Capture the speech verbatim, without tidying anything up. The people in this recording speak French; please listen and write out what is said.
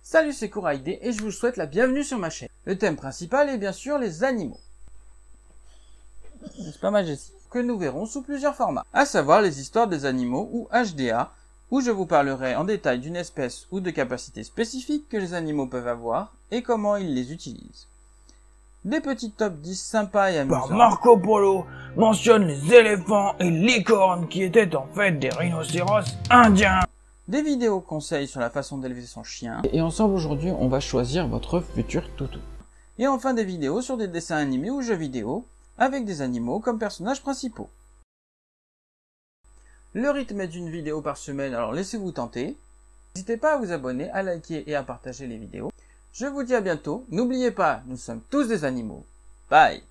Salut, c'est Kouraïdé et je vous souhaite la bienvenue sur ma chaîne. Le thème principal est bien sûr les animaux. N'est-ce pas Majesty? Que nous verrons sous plusieurs formats, à savoir les histoires des animaux ou H D A, où je vous parlerai en détail d'une espèce ou de capacités spécifiques que les animaux peuvent avoir et comment ils les utilisent. Des petits top dix sympas et amusants. Par Marco Polo mentionne les éléphants et licornes qui étaient en fait des rhinocéros indiens. Des vidéos conseils sur la façon d'élever son chien. Et ensemble aujourd'hui, on va choisir votre futur toutou. Et enfin des vidéos sur des dessins animés ou jeux vidéo, avec des animaux comme personnages principaux. Le rythme est d'une vidéo par semaine, alors laissez-vous tenter. N'hésitez pas à vous abonner, à liker et à partager les vidéos. Je vous dis à bientôt. N'oubliez pas, nous sommes tous des animaux. Bye!